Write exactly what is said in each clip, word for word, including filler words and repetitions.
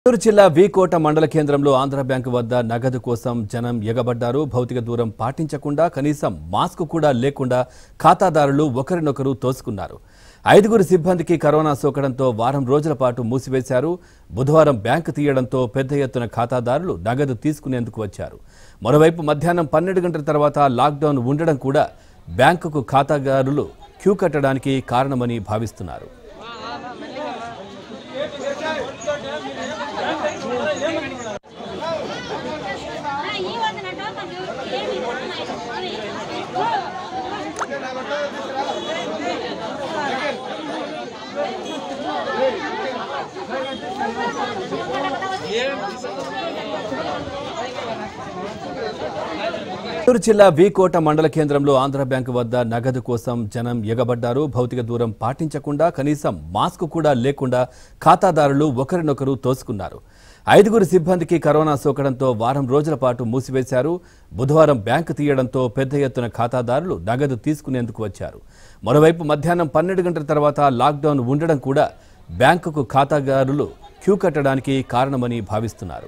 చిత్తూరు జిల్లా వీకోట మండల కేంద్రంలో ఆంధ్ర బ్యాంకు వద్ద నగదు కోసం జనం ఎగబడ్డారు. భౌతిక దూరం పాటించకుండా కనీసం మాస్క్ కూడా లేకుండా ఖాతాదారులు ఒకరినొకరు తోసుకున్నారు. ఐదుగురు సిబ్బందికి కరోనా సోకడంతో వారం రోజుల పాటు మూసివేశారు. బుధవారం బ్యాంకు తీయడంతో పెద్ద ఎత్తున ఖాతాదారులు నగదు తీసుకునేందుకు వచ్చారు. మరోవైపు మధ్యాహ్నం పన్నెండు గంటల తర్వాత లాక్డౌన్ ఉండడం కూడా బ్యాంకుకు ఖాతాదారులు క్యూ కట్టడానికి కారణమని భావిస్తున్నారు. చిత్తూరు జిల్లా వీకోట మండల కేంద్రంలో ఆంధ్ర బ్యాంకు వద్ద నగదు కోసం జనం ఎగబడ్డారు. భౌతిక దూరం పాటించకుండా కనీసం మాస్క్ కూడా లేకుండా ఖాతాదారులు ఒకరినొకరు తోసుకున్నారు. ఐదుగురు సిబ్బందికి కరోనా సోకడంతో వారం రోజుల పాటు మూసివేశారు. బుధవారం బ్యాంకు తీయడంతో పెద్ద ఎత్తున ఖాతాదారులు నగదు తీసుకునేందుకు వచ్చారు. మరోవైపు మధ్యాహ్నం పన్నెండు గంటల తర్వాత లాక్డౌన్ ఉండడం కూడా బ్యాంకుకు ఖాతాదారులు క్యూ కట్టడానికి కారణమని భావిస్తున్నారు.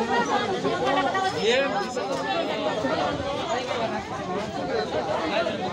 Yeah.